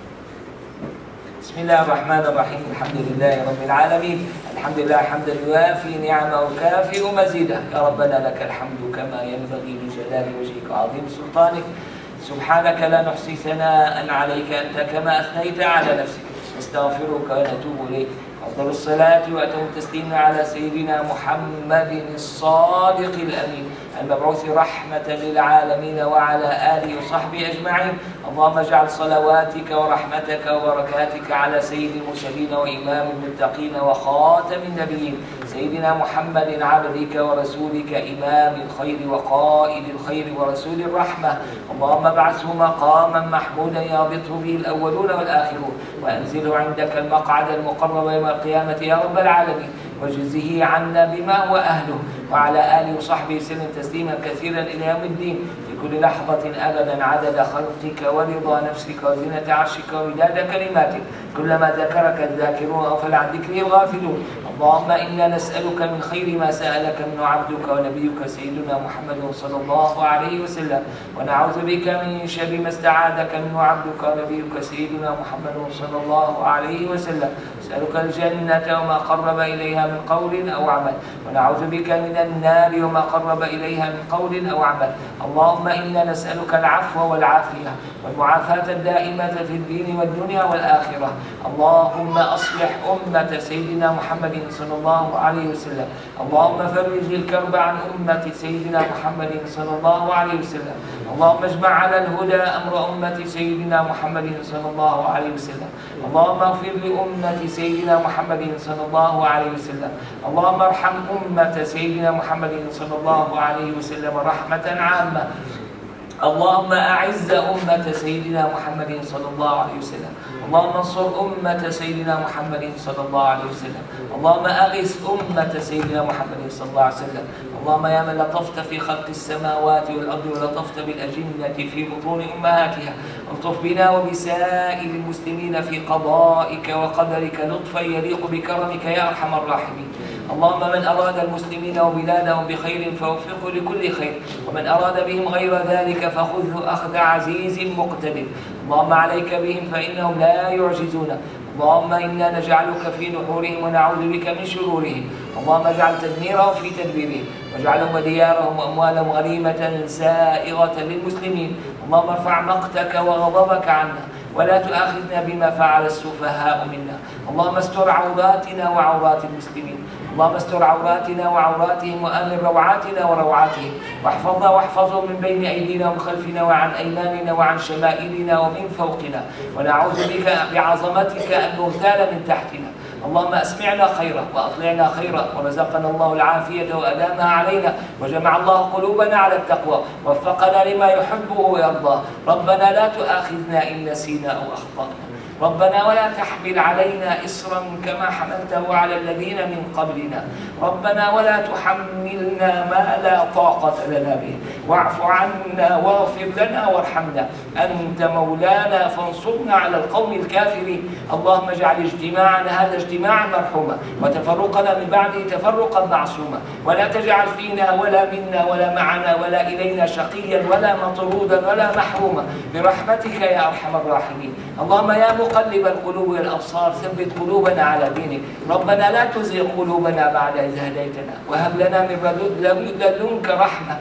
بسم الله الرحمن الرحيم الحمد لله رب العالمين الحمد لله حمدا يوافي نعمه وكافئ مزيده يا ربنا لك الحمد كما ينبغي لجلال وجهك وعظيم سلطانك سبحانك لا نحصي ثناء عليك أنت كما أثنيت على نفسك نستغفرك ونتوب إليك أفضل الصلاة وأتم التسليم على سيدنا محمد الصادق الأمين المبعوث رحمة للعالمين وعلى آله وصحبه أجمعين اللهم اجعل صلواتك ورحمتك وبركاتك على سيد المرسلين وإمام المتقين وخاتم النبيين سيدنا محمد عبدك ورسولك إمام الخير وقائد الخير ورسول الرحمة اللهم ابعثه مقاما محمودا يربطه به الأولون والآخرون وأنزله عندك المقعد المقرب يوم القيامة يا رب العالمين وجزه عنا بما هو أهله وعلى آله وصحبه وسلم تسليما كثيرا إلى يوم الدين في كل لحظة أبدا عدد خلقك ورضا نفسك وزنة عرشك ومداد كلماتك كلما ذكرك الذاكرون وغفل عن ذكره الغافلون اللهم إنا نسألك من خير ما سألك منه عبدك ونبيك سيدنا محمد صلى الله عليه وسلم ونعوذ بك من شر ما استعاذك منه عبدك ونبيك سيدنا محمد صلى الله عليه وسلم نسألك الجنة وما قرب إليها من قول أو عمل ونعوذ بك من النار وما قرب إليها من قول أو عمل اللهم إنا نسألك العفو والعافية والمعافاة الدائمة في الدين والدنيا والآخرة اللهم أصلح أمة سيدنا محمد صلى الله عليه وسلم اللهم فرج الكرب عن أمة سيدنا محمد صلى الله عليه وسلم اللهم اجمع على الهدى أمر أمة سيدنا محمد صلى الله عليه وسلم اللهم اغفر لأمة سيدنا محمد صلى الله عليه وسلم اللهم ارحم أمة سيدنا محمد صلى الله عليه وسلم رحمة عامة اللهم أعز أمة سيدنا محمد صلى الله عليه وسلم. اللهم انصر أمة سيدنا محمد صلى الله عليه وسلم. اللهم أغث أمة سيدنا محمد صلى الله عليه وسلم. اللهم يا من لطفت في خلق السماوات والأرض ولطفت بالأجنة في بطون أمهاتها، الطف بنا وبسائر المسلمين في قضائك وقدرك لطفا يليق بكرمك يا أرحم الراحمين. اللهم من أراد المسلمين وبلادهم بخير فوفقه لكل خير، ومن أراد بهم غير ذلك فخذه أخذ عزيز مقتدر. اللهم عليك بهم فإنهم لا يعجزون. اللهم إنا نجعلك في نحورهم ونعوذ بك من شرورهم. اللهم اجعل تدميرهم في تدبيرهم، واجعلهم وديارهم وأموالهم غنيمة سائغة للمسلمين. اللهم ارفع مقتك وغضبك عنا، ولا تؤاخذنا بما فعل السفهاء منا. اللهم استر عوراتنا وعورات المسلمين. اللهم استر عوراتنا وعوراتهم، وآمن روعاتنا وروعاتهم، واحفظنا واحفظهم من بين أيدينا ومن خلفنا وعن أيماننا وعن شمائلنا ومن فوقنا، ونعوذ بك بعظمتك أن نغتال من تحتنا. اللهم أسمعنا خيرا وأطلعنا خيرا، ورزقنا الله العافية وأدامها علينا، وجمع الله قلوبنا على التقوى، ووفقنا لما يحبه ويرضاه. ربنا لا تؤاخذنا إن نسينا أو أخطأنا. ربنا ولا تحمل علينا إصرا كما حملته على الذين من قبلنا. ربنا ولا تحملنا ما لا طاقة لنا به، واعف عنا واغفر لنا وارحمنا. أنت مولانا فانصرنا على القوم الكافرين. اللهم اجعل اجتماعنا هذا اجتماعا مرحوما، وتفرقنا من بعده تفرقا معصوما، ولا تجعل فينا ولا منا ولا معنا ولا إلينا شقيا ولا مطرودا ولا محروما، برحمتك يا أرحم الراحمين. اللهم يا مقلب القلوب والأبصار ثبت قلوبنا على دينك. ربنا لا تزغ قلوبنا بعد إذ هديتنا، وهب لنا من لدنك رحمة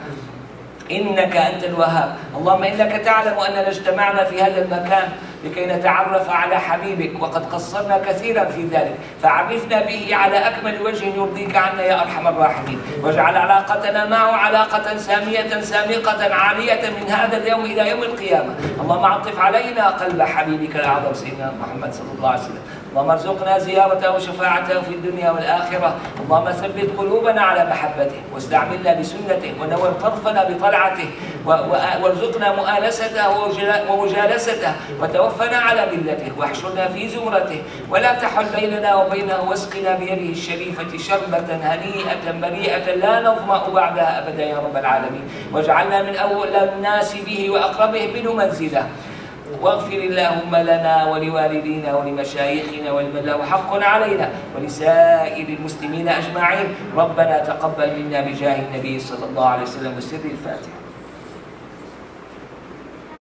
إنك أنت الوهاب. اللهم إنك تعلم أننا اجتمعنا في هذا المكان لكي نتعرف على حبيبك، وقد قصرنا كثيرا في ذلك، فعرفنا به على أكمل وجه يرضيك عنا يا أرحم الراحمين، واجعل علاقتنا معه علاقة سامية سامقة عالية من هذا اليوم إلى يوم القيامة. اللهم عطف علينا قلب حبيبك الأعظم سيدنا محمد صلى الله عليه وسلم. اللهم ارزقنا زيارته وشفاعته في الدنيا والآخرة. اللهم ثبت قلوبنا على محبته، واستعملنا بسنته، ونور طرفنا بطلعته، وارزقنا مؤانسته ومجالسته، وتوفنا على ملته، واحشرنا في زمرته، ولا تحل بيننا وبينه، واسقنا بيده الشريفة شربة هنيئة مريئة لا نظمأ بعدها أبدا يا رب العالمين، واجعلنا من أول الناس به وأقربه منه منزله. واغفر اللهم لنا ولوالدينا ولمشايخنا ولمن له حق علينا ولسائر المسلمين أجمعين. ربنا تقبل منا بجاه النبي صلى الله عليه وسلم وسر الفاتحة.